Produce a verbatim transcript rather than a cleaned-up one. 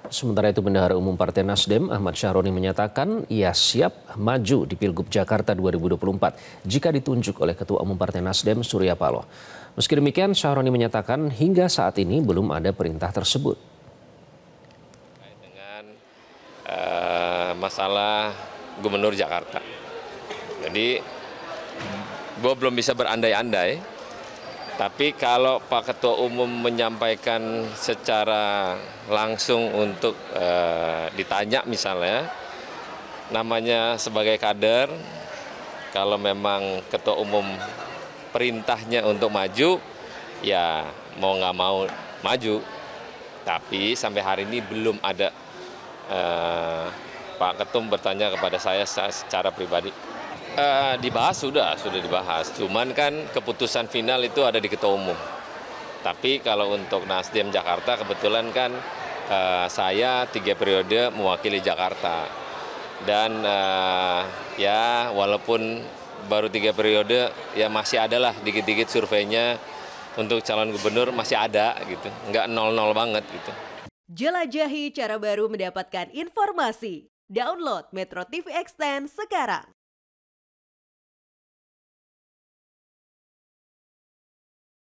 Sementara itu Bendahara Umum Partai Nasdem Ahmad Syahroni menyatakan ia siap maju di Pilgub Jakarta dua ribu dua puluh empat jika ditunjuk oleh Ketua Umum Partai Nasdem Surya Paloh. Meski demikian Syahroni menyatakan hingga saat ini belum ada perintah tersebut. Dengan uh, masalah Gubernur Jakarta, jadi gue belum bisa berandai-andai. Tapi kalau Pak Ketua Umum menyampaikan secara langsung untuk eh, ditanya misalnya, namanya sebagai kader, kalau memang Ketua Umum perintahnya untuk maju, ya mau nggak mau maju. Tapi sampai hari ini belum ada eh, Pak Ketum bertanya kepada saya secara pribadi. Uh, dibahas sudah, sudah dibahas. Cuman kan keputusan final itu ada di Ketua Umum. Tapi kalau untuk Nasdem Jakarta kebetulan kan uh, saya tiga periode mewakili Jakarta. Dan uh, ya walaupun baru tiga periode ya masih ada lah dikit-dikit surveinya untuk calon gubernur masih ada gitu. Nggak nol-nol banget gitu. Jelajahi cara baru mendapatkan informasi. Download Metro T V Extend sekarang.